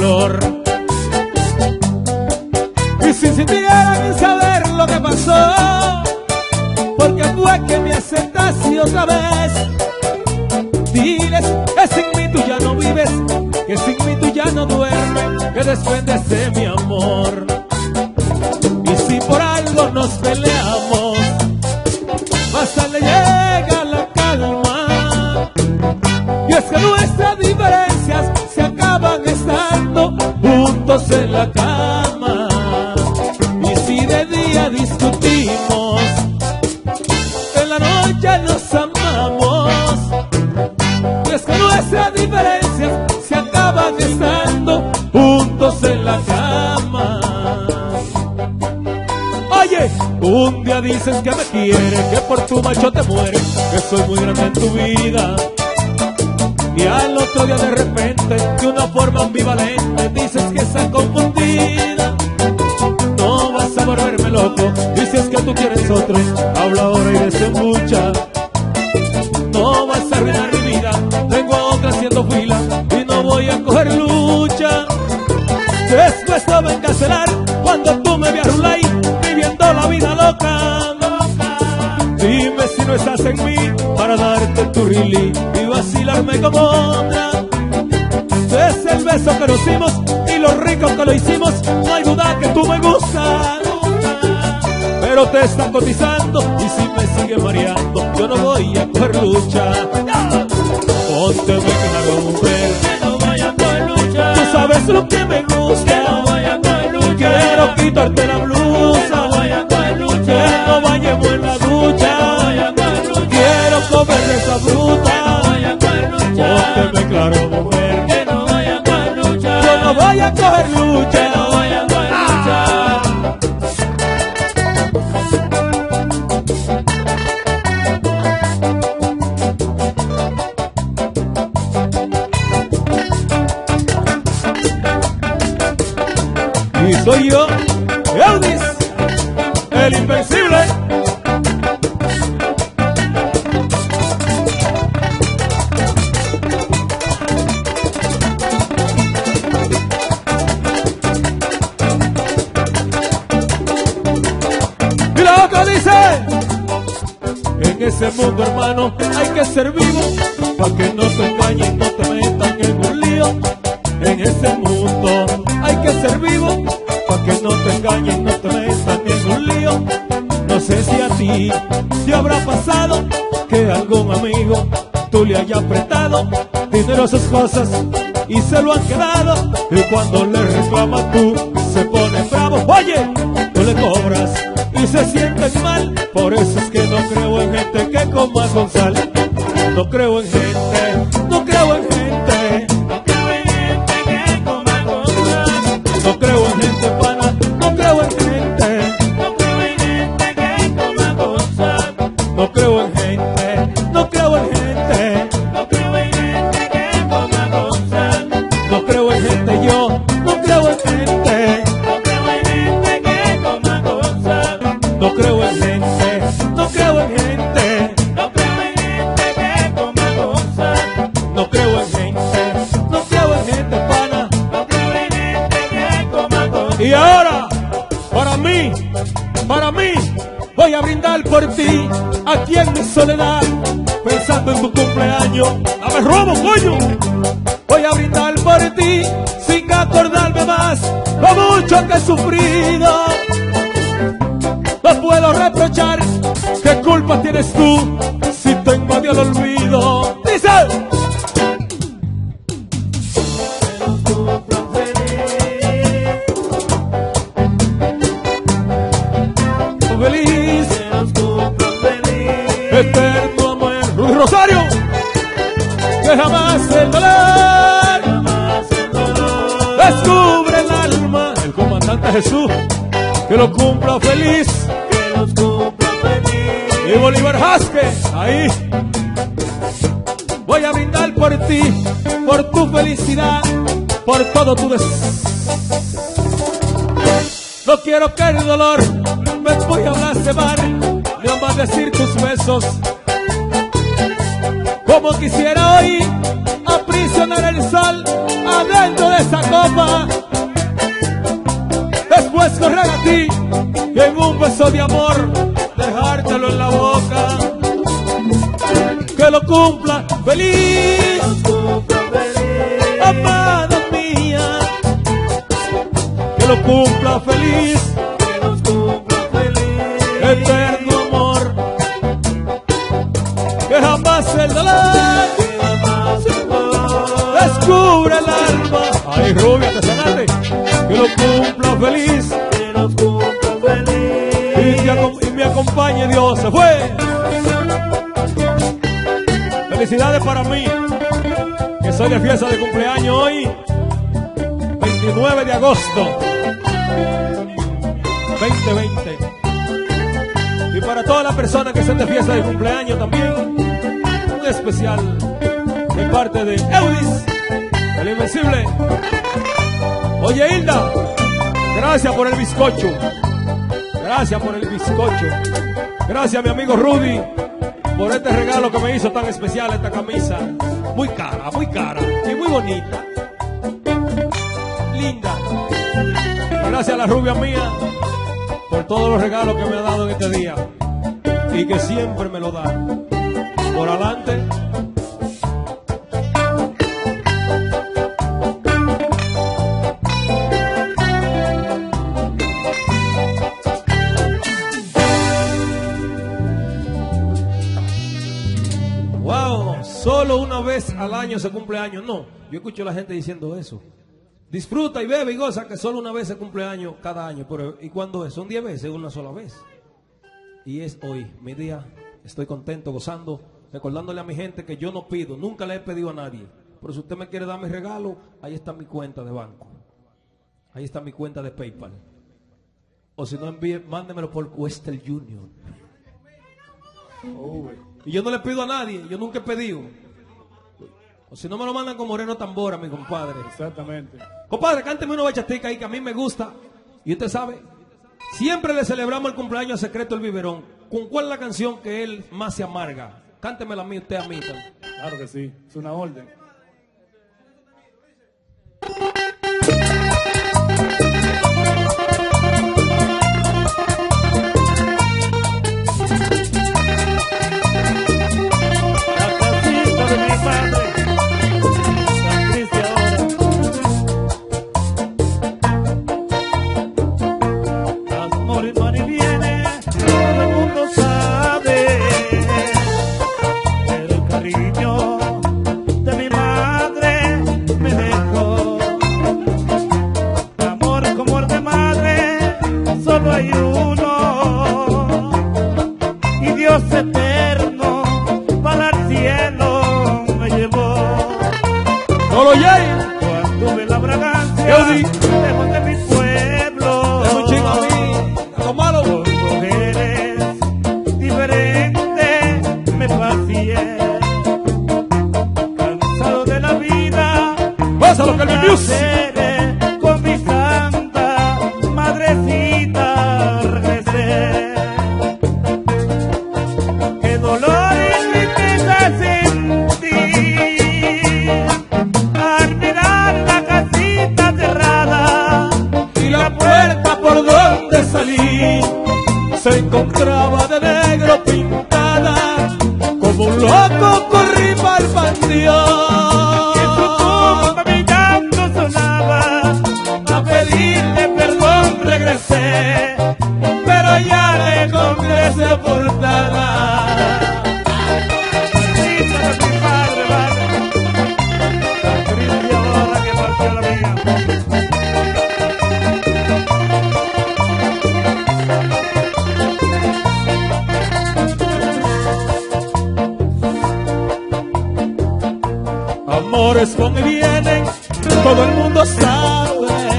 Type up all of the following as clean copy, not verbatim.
dolor. Y si sintieran saber lo que pasó, porque fue que me aceptaste otra vez, diles que sin mí tú ya no vives, que sin mí tú ya no duermes, que dependes de mi amor. Y si por algo nos peleamos, más tarde llega la calma. Y es que nuestras diferencias se acaban estando juntos en la cama. Y si de día discutimos, en la noche nos amamos. Y es que nuestras diferencias se acaban estando juntos en la cama. Oye, un día dices que me quieres, que por tu macho te mueres, que soy muy grande en tu vida. Y al otro día de repente, de una forma ambivalente, dices que estás confundida. No vas a volverme loco, dices que tú quieres otro, habla ahora y desembucha. No vas a arruinar mi vida, tengo a otra haciendo fila y no voy a coger lucha. Después te voy a encarcelar cuando tú me veas rular viviendo la vida loca. Dime si no estás en mí para darte tu rili y vacilarme como otra. Es el beso que nos dimos y lo rico que lo hicimos, no hay duda que tú me gustas. Pero te están cotizando y si me sigues mareando, yo no voy a coger lucha. Ponte muy claro, mujer, que no vaya a coger lucha. Tú sabes lo que me gusta, que no vaya a coger lucha. Quiero quitarte la blusa, que no vaya a coger lucha. Que no vayamos en la ducha, que no vaya a coger lucha. Quiero comer esa fruta, que no vaya a coger lucha. Pónteme claro, mujer, que no vaya a coger lucha. Yo no voy a coger lucha, que no vaya a coger lucha. Y soy yo, Eudis, el invencible. Y la otra dice: en ese mundo, hermano, hay que ser vivo, pa' que no te engañen, no te metan en un lío. En ese mundo hay que ser vivo, pa' que no te engañen, no te metan en un lío. No sé si a ti te habrá pasado que algún amigo tú le haya apretado dinero a sus cosas y se lo han quedado. Y cuando le reclamas tú se ponen bravos. Oye, tú le cobras y se sienten mal. Por eso es que no creo en gente que coma con sal. No creo en gente, no creo en gente, no creo en gente que coma con sal. No creo en gente pana, no creo en gente, no creo en gente que coma con sal. No creo en gente, no creo en gente, no creo en gente que coma con sal. No creo en gente, yo no creo en gente, no creo en gente que coma con sal. No creo en gente, no creo en gente, no creo en gente que coma con sal. No creo en gente, no creo en gente pana, no creo en gente que coma con sal. Y ahora, para mí, voy a brindar por ti, aquí en mi soledad, pensando en tu cumpleaños. ¡Dame robo, coño! Voy a brindar por ti, sin acordarme más lo mucho que he sufrido. No puedo reprochar, ¿qué culpa tienes tú si te invadió el olvido? Dice: feliz, eterno amor, Rudy Rosario, que jamás el dolor descubre el alma. El comandante Jesús, que lo cumpla feliz, que los cumpla feliz. Y Bolívar Jasque, ahí. Voy a brindar por ti, por tu felicidad, por todo tu no quiero que el dolor me voy a blasfemar, ni a maldecir tus besos. Como quisiera hoy aprisionar el sol adentro de esa ropa, después correr a ti y en un beso de amor dejártelo en la boca. Que lo cumpla feliz, amada mía. Que lo cumpla feliz, eterno amor. Que jamás el dolor descubre el alma. Ay, rubia, te sanaste. Que lo cumpla feliz, y me acompañe Dios. Se fue. Felicidades para mí, que soy de fiesta de cumpleaños hoy, 29 de agosto 2020. Y para todas las personas que estén de fiesta de cumpleaños también, un especial de parte de Eudis, el Invencible. Oye, Hilda, gracias por el bizcocho. Gracias por el bizcocho. Gracias, mi amigo Rudy, por este regalo que me hizo tan especial, esta camisa. Muy cara y muy bonita. Linda. Gracias a la rubia mía por todos los regalos que me ha dado en este día. Y que siempre me lo da. Por adelante. Solo una vez al año se cumple años. No, yo escucho a la gente diciendo eso. Disfruta y bebe y goza, que solo una vez se cumple año cada año. Pero ¿y cuándo es? Son 10 veces, una sola vez. Y es hoy, mi día. Estoy contento, gozando, recordándole a mi gente que yo no pido, nunca le he pedido a nadie. Pero si usted me quiere dar mi regalo, ahí está mi cuenta de banco. Ahí está mi cuenta de PayPal. O si no, mándemelo por Western Union. Oh. Y yo no le pido a nadie, yo nunca he pedido. O si no me lo mandan con Moreno Tambora, mi compadre. Exactamente. Compadre, cánteme una bachatica ahí que a mí me gusta. Y usted sabe, siempre le celebramos el cumpleaños a Secreto el Biberón. ¿Con cuál es la canción que él más se amarga? Cántemela a mí, usted a mí también. Claro que sí, es una orden. Con mi santa madrecita regresé. Qué dolor y tristeza sentí al mirar la casita cerrada y la puerta por donde salí se encontraba de negro pintada. Como un loco corrí para el panteón. Regresé, pero ya le encontré sepultada. Hija de mi padre, vale. Tan triste ahora que partió la mía. Amores van y vienen, todo el mundo sabe.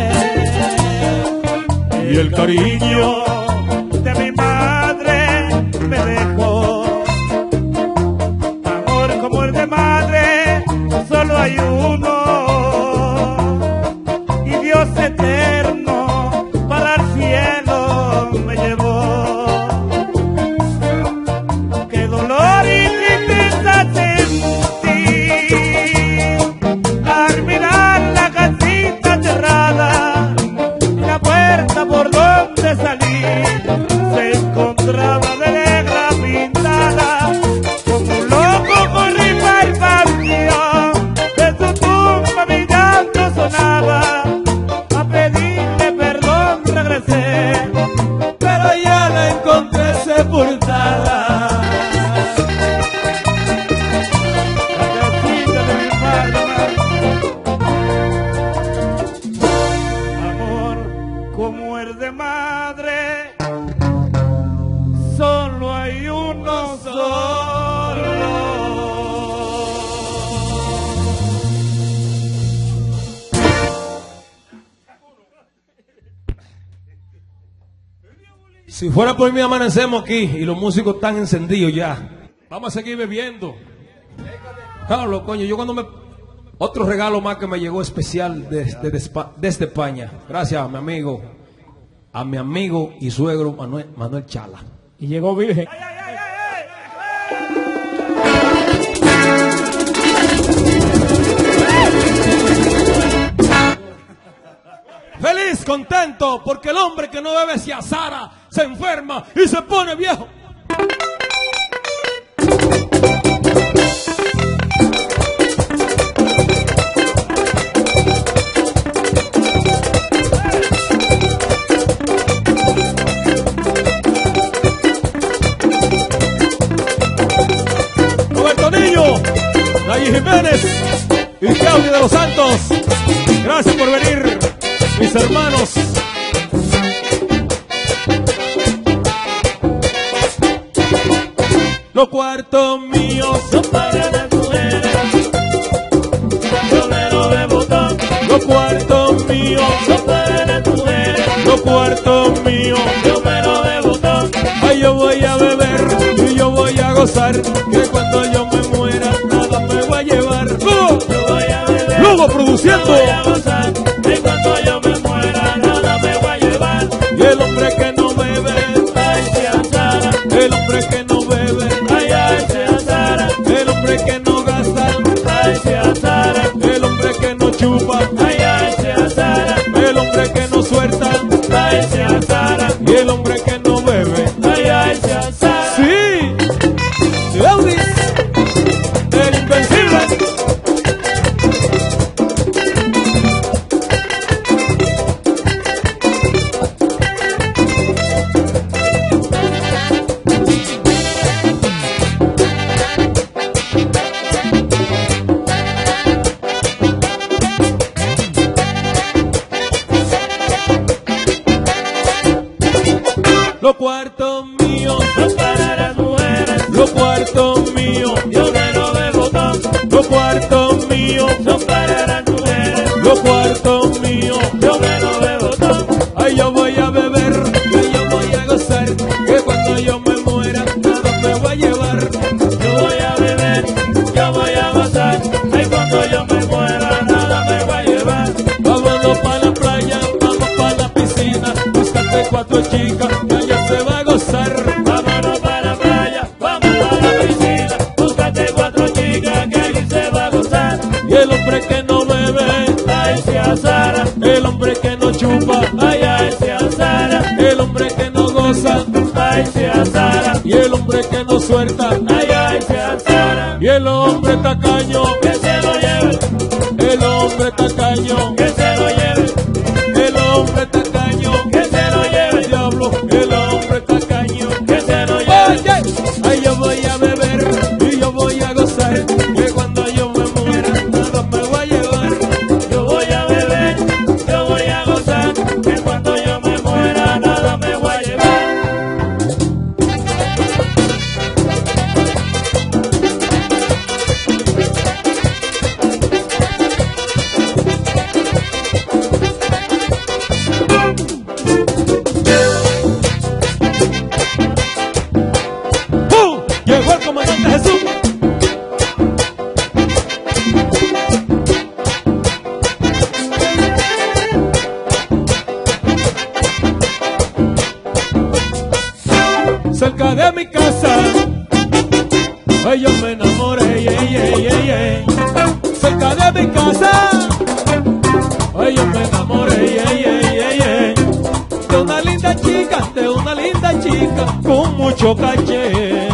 Y el cariño de mi madre me dejó. Amor como el de madre, solo hay uno. Y Dios eterno para el cielo me llevó. Qué dolor y tristeza sentí al mirar la casita cerrada Si fuera por mí amanecemos aquí y los músicos están encendidos ya. Vamos a seguir bebiendo. Claro, coño, yo cuando me... Otro regalo más que me llegó especial desde España. Gracias a mi amigo y suegro Manuel Chala. Y llegó virgen. Feliz, contento, porque el hombre que no bebe se azara, se enferma y se pone viejo. Roberto Niño, Nayi Jiménez y Claudia de los Santos, gracias por venir, mis hermanos. Los cuartos míos son para las mujeres, yo me lo bebo todo. Los cuartos míos son para las mujeres, los cuartos míos yo me lo bebo todo. Ay, yo voy a beber y yo voy a gozar, que cuando yo me muera nada me voy a llevar. ¡Oh! Yo voy a beber, luego produciendo, yo voy a gozar, que cuando yo me muera nada me voy a llevar. Y el hombre que no bebe, ay, se azara. El hombre que no bebe, ay, ay, se azara. El hombre que no gasta, ay, se azara. El hombre que no chupa, ay, ay, se azara. El hombre que no suelta, ay, se azara. Y el hombre que no bebe, ay, ay, se azara. Sí, Claudis, el invencible. Los cuartos míos son para las mujeres, los cuartos míos yo me lo bebo todo. Los cuartos míos son para las mujeres, los cuartos míos yo me lo bebo todo. Ay, yo voy a beber, que yo voy a gozar, que cuando yo me muera nada me voy a llevar. Yo voy a beber, yo voy a gozar, que cuando yo me muera nada me voy a llevar. Vámonos para la playa, vamos para la piscina, búscate 4 chicas, que allá se va a gozar. Vámonos para la playa, vamos para la piscina, búscate 4 chicas, que allí se va a gozar. Y el hombre que no bebe, ay, se azara. El hombre que no chupa, ay, ay, se azara. El hombre que no goza, ay, se azara. Y el hombre que no suelta, ay, ay, se azara. Y el hombre tacaño, que se lo lleve. El hombre tacaño, que se lo lleve. El hombre tacaño, que se lo lleve. El diablo, el hombre tacaño, que se lo lleve. Oye, ay, yo voy a beber y yo voy a gozar, que cuando yo me muera nada me voy a llevar. Yo voy a beber, yo voy a gozar, que cuando yo me muera nada me voy a llevar. Llegó el comandante Jesús. Cerca de mi casa, ay, yo me enamoré, cerca de mi casa, ay, yo me enamoré, de una linda chica, con mucho caché.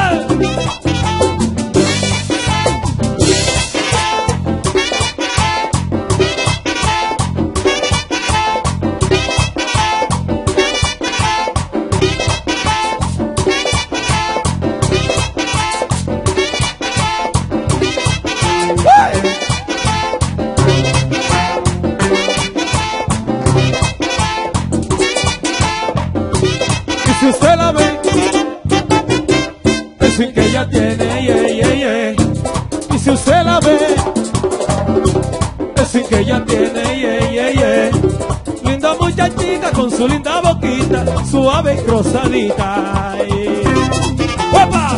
Si usted la ve, decir que ella tiene, y si usted la ve, decir que ella tiene, linda muchachita con su linda boquita, suave y rosadita. Ay. ¡Opa!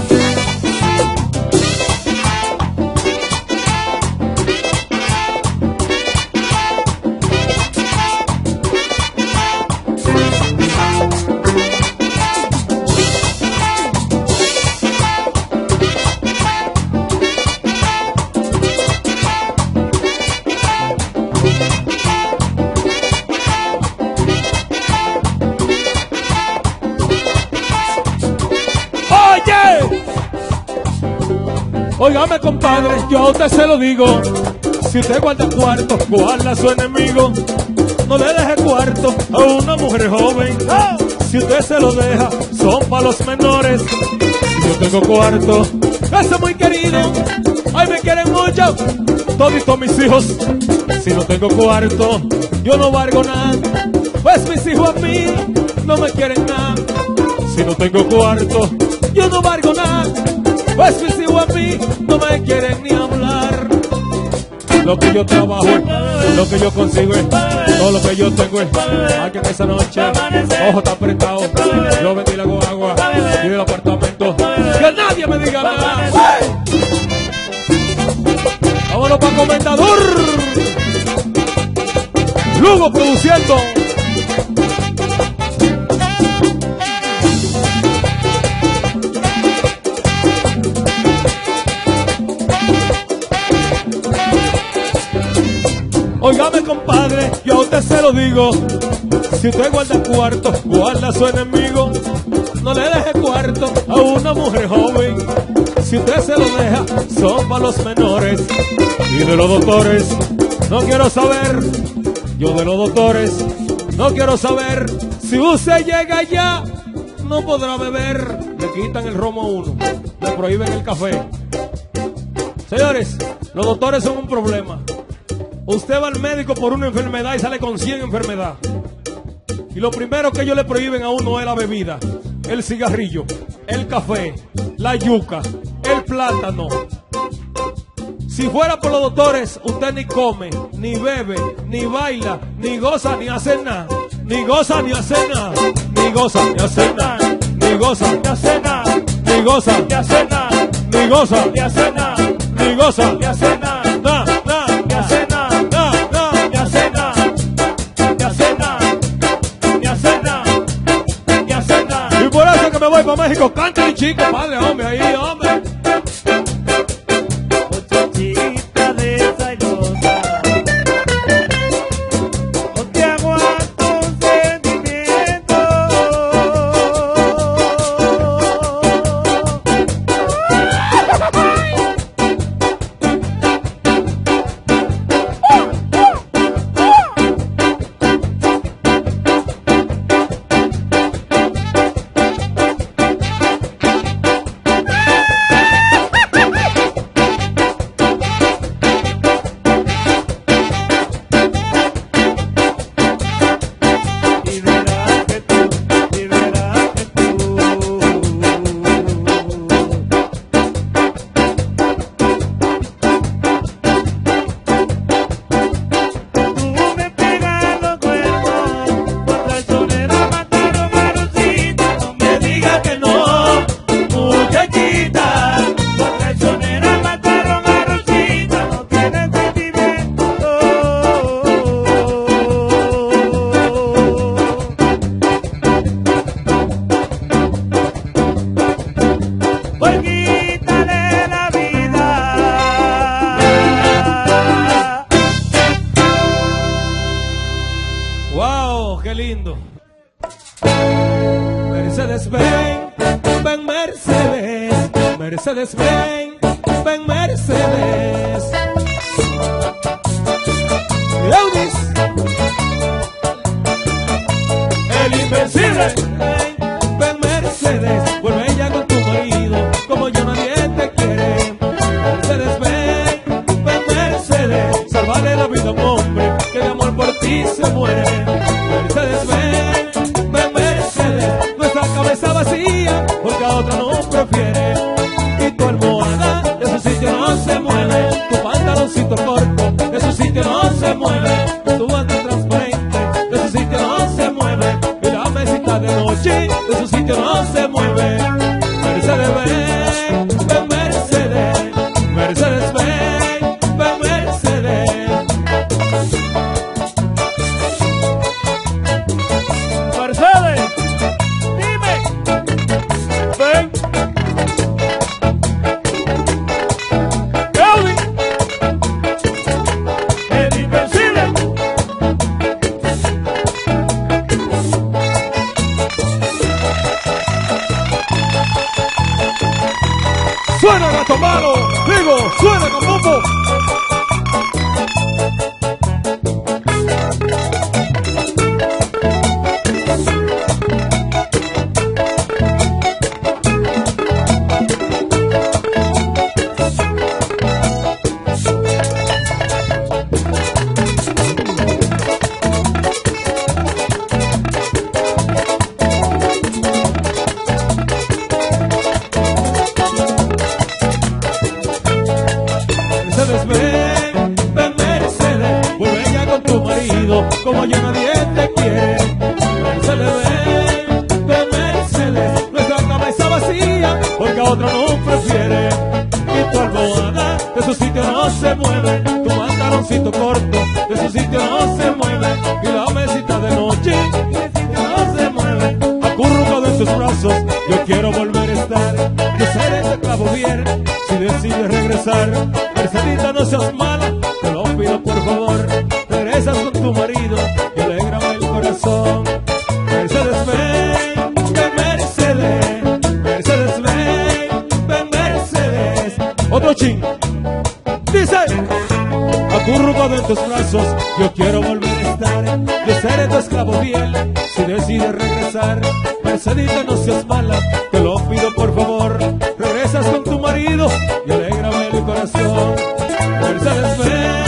Óigame, compadre, yo a usted se lo digo. Si usted guarda cuarto, guarda a su enemigo. No le deje cuarto a una mujer joven. Si usted se lo deja, son para los menores. Yo tengo cuarto, eso muy querido. Ay, me quieren mucho, toditos mis hijos. Si no tengo cuarto, yo no valgo nada. Pues mis hijos a mí no me quieren nada. Si no tengo cuarto, yo no valgo nada. Pues mis hijos a mí no me quieren ni hablar. Lo que yo trabajo es, lo que yo consigo es, todo lo que yo tengo es. Ay, que esa noche, ojo está apretado, yo vendí la agua y el apartamento, que nadie me diga nada. Vámonos para Comendador, Lugo produciendo. Óigame, compadre, yo a usted se lo digo. Si usted guarda cuarto, guarda a su enemigo. No le deje cuarto a una mujer joven. Si usted se lo deja, son para los menores. Y de los doctores, no quiero saber. Yo de los doctores, no quiero saber. Si usted llega allá, no podrá beber. Le quitan el romo a uno, le prohíben el café. Señores, los doctores son un problema. Usted va al médico por una enfermedad y sale con 100 enfermedades. Y lo primero que ellos le prohíben a uno es la bebida, el cigarrillo, el café, la yuca, el plátano. Si fuera por los doctores, usted ni come, ni bebe, ni baila, ni goza, ni hace nada. Ni goza, ni hace nada. Ni goza, ni hace nada. Ni goza, ni hace nada. Ni goza, ni hace nada. Ni goza, ni hace nada. Ni goza, ni hace nada. Me voy para México, cántale, chico, padre, hombre, ahí, hombre. Muchachita desailosa, no te aguanto un sentimiento. Qué lindo. Mercedes, ven, ven Mercedes. Mercedes, ven, ven Mercedes. Eunice, el invencible. Ven, ven Mercedes, vuelve ya con tu marido, como yo nadie te quiere. Mercedes, ven, ven Mercedes, salvarle la vida a un hombre que de amor por ti se muere. Mercedes, ven, ven Mercedes, nuestra cabeza vacía, porque a otra no prefiere. Y tu almohada, de su sitio no se mueve, tu pantaloncito corto, de su sitio no se mueve. Tu Suena gato malo, digo, suena con bombo. Como yo nadie te quiere, Mercedes, ven, Mercedes, nuestra cabeza vacía, porque a otro no prefiere. Y tu almohada de su sitio no se mueve, tu pantaloncito corto de su sitio no se mueve, y la mesita de noche no se mueve. Acurrucado en tus brazos, yo quiero volver a estar, yo seré tu esclavo bien, si decides regresar. Mercedita, no seas mala, te lo pido por favor. Regresas con tu marido y alégrame el corazón. Mercedes, ven, ven, Mercedes. Mercedes, ven, Mercedes. Otro ching. Dice: acurrucado en tus brazos, yo quiero volver a estar. Yo seré tu esclavo fiel, si decides regresar. Mercedita, no seas mala, te lo pido por favor. Regresas con tu marido y alégrame el corazón. Mercedes, ven.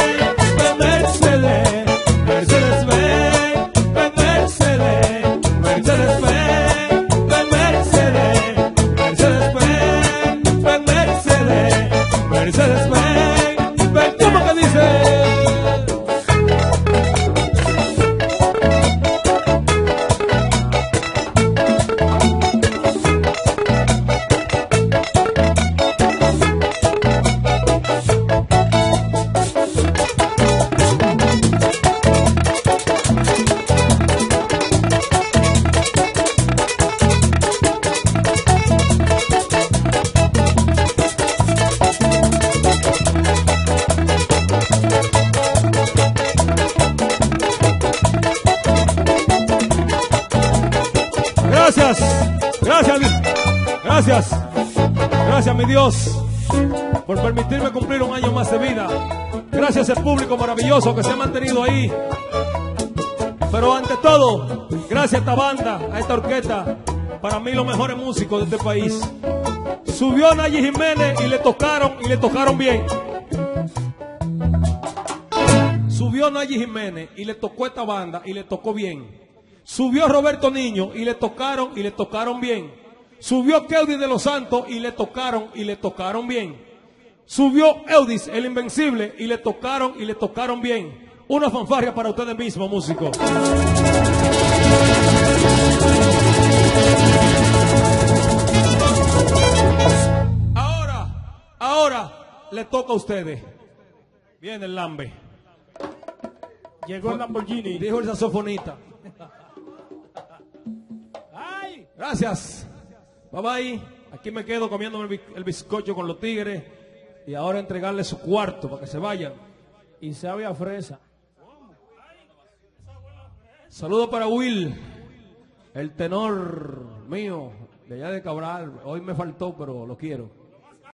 Gracias mi Dios por permitirme cumplir un año más de vida. Gracias al público maravilloso que se ha mantenido ahí. Pero ante todo, gracias a esta banda, a esta orquesta, para mí los mejores músicos de este país. Subió Nayi Jiménez y le tocaron bien. Subió Nayi Jiménez y le tocó esta banda y le tocó bien. Subió Roberto Niño y le tocaron bien. Subió Keudis de los Santos y le tocaron bien. Subió Eudis, el Invencible, y le tocaron bien. Una fanfarria para ustedes mismos, músicos. Ahora le toca a ustedes. Viene el Lambe. Llegó el Lamborghini. Dijo el saxofonista. ¡Ay! Gracias. Bye bye. Aquí me quedo comiendo el bizcocho con los tigres. Y ahora entregarle su cuarto para que se vayan. Y sabe a fresa. Saludo para Will, el tenor mío de allá de Cabral. Hoy me faltó, pero lo quiero.